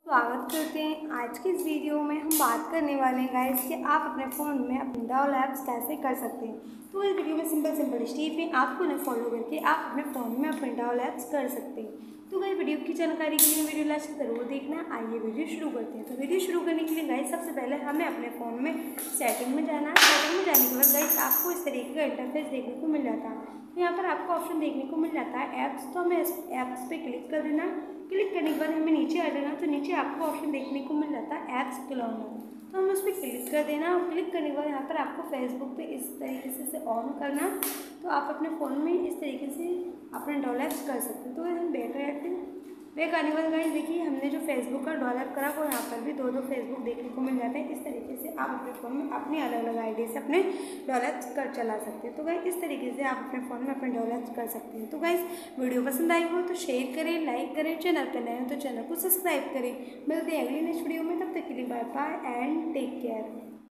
स्वागत करते हैं। आज के इस वीडियो में हम बात करने वाले हैं गाइस कि आप अपने फ़ोन में अपने डॉल ऐप्स कैसे कर सकते हैं। तो इस वीडियो में सिंपल स्टेप है, आपको उन्हें फॉलो करके आप अपने फ़ोन में अपने डॉल ऐप्स कर सकते हैं। तो गाइस वीडियो की जानकारी के लिए वीडियो लास्ट ज़रूर देखना। आइए वीडियो शुरू करते हैं। तो वीडियो शुरू करने के लिए गाइस सबसे पहले हमें अपने फ़ोन में सेटिंग में जाना है। सेटिंग में जाने के बाद गाइस आपको इस तरीके का इंटरफेस देखने को मिल जाता है। तो यहाँ पर आपको ऑप्शन देखने को मिल जाता है ऐप्स। तो हमें इस ऐप्स पे क्लिक कर देना। क्लिक करने के बाद हमें नीचे आ जाना। तो नीचे आपको ऑप्शन देखने को मिल जाता है ऐप्स क्लोनर। तो हमें उस पर क्लिक कर देना और क्लिक करने के बाद यहाँ पर आपको फेसबुक पे इस तरीके से ऑन करना। तो आप अपने फ़ोन में इस तरीके से अपने डॉल ऐप्स कर सकते हो। तो हम बैक आते हैं। बैक आने के बाद गाइस देखिए हमने जो फेसबुक का डॉल ऐप करा वो यहाँ पर भी दो फेसबुक देखने को मिल जाते हैं। इस तरीके से आप अपने फ़ोन में अपनी अलग अलग आईडी से अपने डॉल ऐप्स कर चला सकते हैं। तो गाइस इस तरीके से आप अपने फ़ोन में अपने डॉल ऐप्स कर सकते हैं। तो गाइस वीडियो पसंद आई हो तो शेयर करें, लाइक करें, चैनल पर नए हो तो चैनल को सब्सक्राइब करें। मिलते हैं अगली नेक्स्ट वीडियो में, तब तक के लिए bye bye and take care.